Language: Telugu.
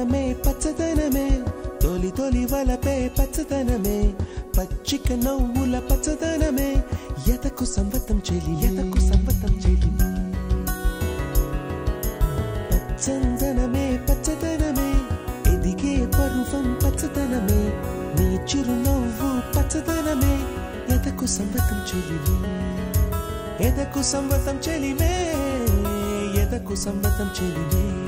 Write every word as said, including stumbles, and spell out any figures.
అందమే పచ్చదనమే తొలి తొలి వలపే పచ్చదనమే పచ్చిక నవ్వుల పచ్చదనమే ఎదకు సంవతం చెలి ఎదకు సంవతం చెలి పచ్చందనమే పచ్చదనమే ఎదిగే పరువం పచ్చదనమే నీ చిరునవ్వు పచ్చదనమే ఎదకు సంవతం చెలివే ఎదకు సంవతం చెలివే ఎదకు సంవతం చెలివే